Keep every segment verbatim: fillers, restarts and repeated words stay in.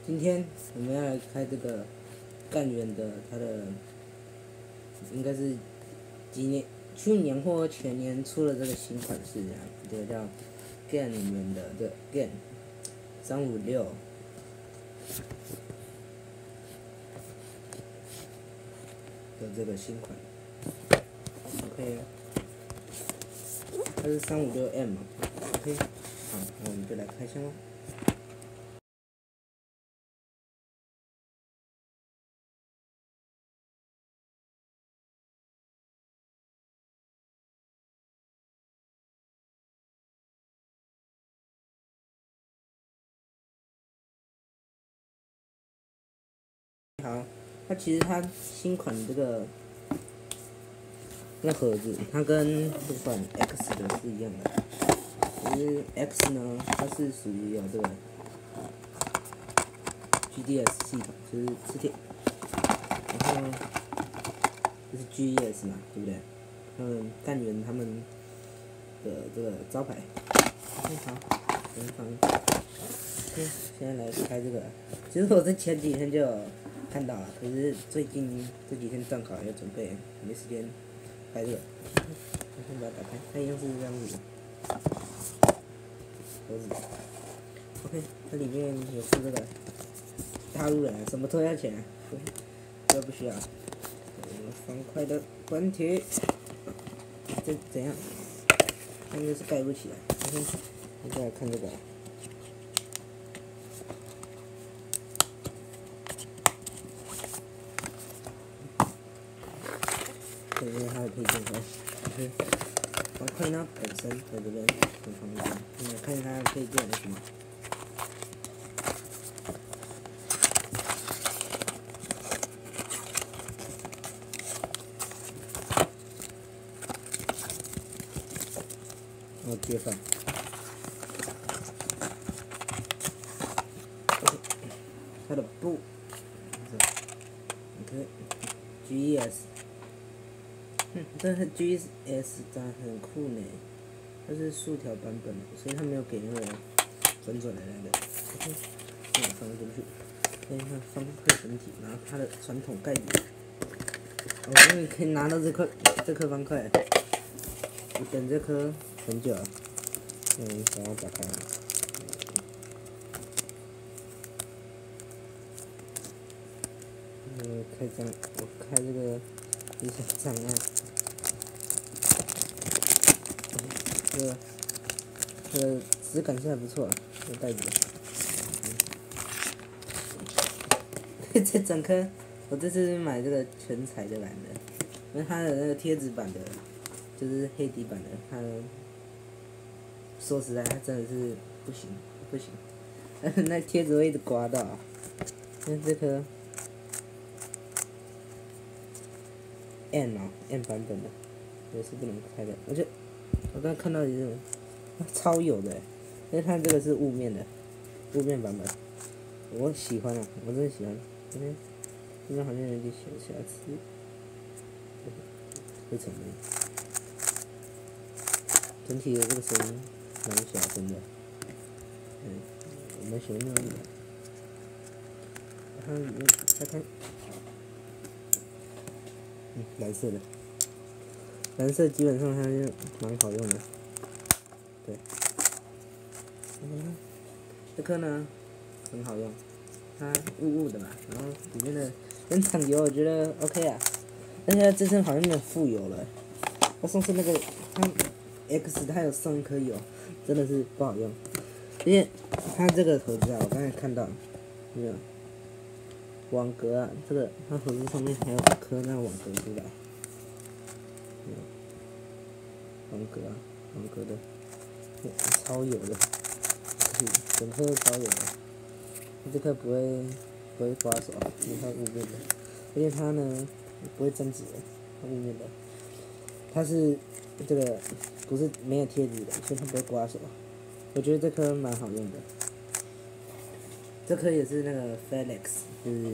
今天我们要来开这个干员的，它的应该是今年去年或前年出了这个新款式，这样，这个叫 GAN 里面的这个 GAN 三五六。的这个新款 ，OK， 它是三五六 M 嘛 ，OK， 好，那我们就来开箱喽。好，它其实它新款这个那盒子，它跟这款 X 的是一样的，只是 X 呢，它是属于有这个 G D S 系统，就是磁铁，然后这是 G E S 嘛，对不对？他们干员他们的这个招牌。OK， 好，先放。OK， 现在来开这个。其实我在前几天就有看到了，可是最近这几天段考要准备，没时间开这个。我先把它打开，它一样是这样子的盒子。OK， 它里面有是这个大陆人，什么都要钱，这不需要。方块的关铁，这怎样？它应该是盖不起来。OK， 我再来看这个。这边还有配件盒 ，OK， 方块呢本身在这边很方便。我们来看一下它的配件有什么。哦，接饭。它的布 ，OK，G E S， 哼，这是 G E S 长得很酷呢，它是竖条版本的，所以它没有给那个转转来的 ，OK， 这样放进去，看一下方块整体，然后它的传统盖子，我终于可以拿到这块这颗方块，我等这颗很久了，嗯，把它打开了。嗯，开张，我开这个一些障碍。这个它的质感是还不错，这个袋子。嗯、这整颗，我这次买这个全彩的版的，因为它的那个贴纸版的，就是黑底版的，它说实在，它真的是不行，不行，那贴纸会一直刮到。因为这颗。N 哦 ，N 版本的，也是不能开的。而且我刚才看到一种超有的，因为它这个是雾面的，雾面版本，我喜欢啊，我真的喜欢。这边这边好像有点小瑕疵，会成的。整体的这个声音蛮小声的，嗯，我蛮喜欢那种的。然后里面开开。嗯，蓝色的，蓝色基本上它就蛮好用的，对。嗯，这颗呢很好用，它雾雾的嘛，然后里面的原厂油我觉得 OK 啊，但是它这次好像没有附油了。我上次那个它 X 它有送一颗油，真的是不好用，因为它这个盒子啊，我刚才看到，有没有？网格啊，这个它盒子上面还有颗那网格出来，嗯，网格啊，网格的，超油的，整颗超油的，这颗不会不会刮手，因为它雾面的，而且它呢不会增值的，它雾面的，它是这个不是没有贴纸的，所以它不会刮手，我觉得这颗蛮好用的。这颗也是那个 Felix， 就是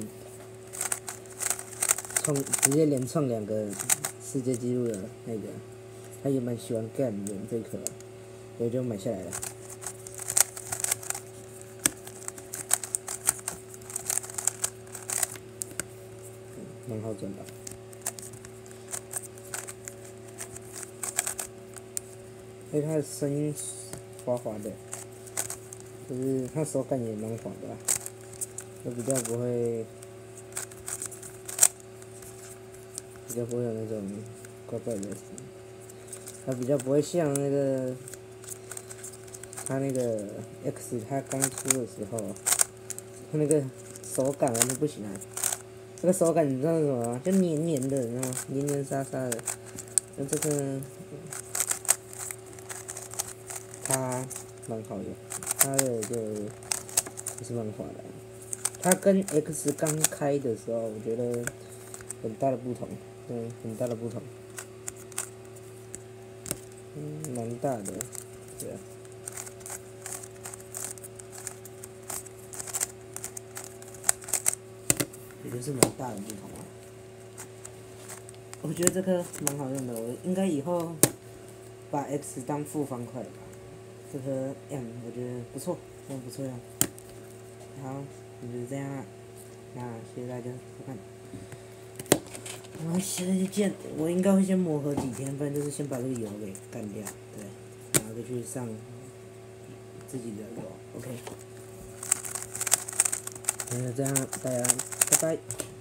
创直接连创两个世界纪录的那个，他也蛮喜欢干的这颗，我就买下来了。 蛮好转的。而且它的声音滑滑的，就是它手感也蛮滑的啦，就比较不会，比较不会有那种怪怪的声音。它比较不会像那个，它那个 X 它刚出的时候，它那个手感完全不行啊。这个手感你知道是什么吗？就黏黏的，你知道吗？黏黏沙沙的。那这个它蛮好用，它的就不是蛮滑的。它跟 X 刚开的时候，我觉得很大的不同，对，很大的不同。嗯，蛮大的，对啊。也就是蛮大的不同啊。我觉得这颗蛮好用的，我应该以后把 X 当副方块吧。这颗 M 我觉得不错，真的不错用。好，那就是这样啦。那谢谢大家收看。我们下次见。我应该会先磨合几天，不然就是先把这个油给干掉，对，然后再去上自己的油 ，OK。那就这样，大家拜拜。